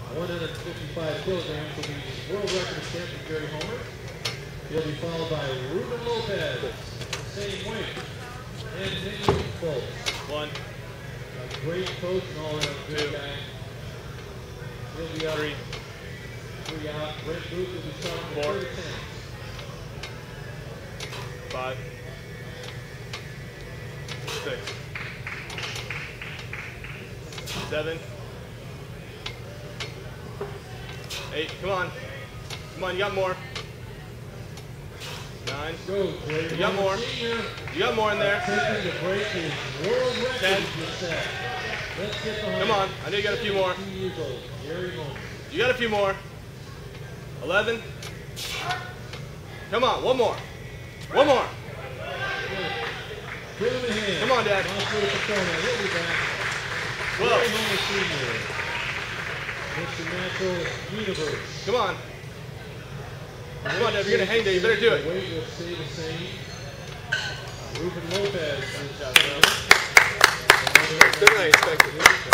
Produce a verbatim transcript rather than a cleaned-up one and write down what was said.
one hundred fifty-five kilograms will be the world record attempt for Jerry Homer. He'll be followed by Ruben Lopez, the same weight, and Vinny Bolts. One. A great coach and all around good Two. guy. He'll be up. Three. Three out. Brent Booth will be starting Four. the third attempt. Five. Six. Seven. Eight. Come on. Come on, you got more. Nine. Go, You got more. Senior. You got more in there. Taking the break is world record. Ten. Set. Let's get behind. Come on. I know you got a few more. Years old. Jerry Homer. You got a few more. Eleven. Come on, one more. One more. Put him in hand. Come on, Dad. He'll be back. Twelve. Jerry Homer Senior. Mister Natural Universe. Come on. Come on, Dad. You're gonna hang there. You better do it. The weight will stay the same. Ruben Lopez. Better than I expected.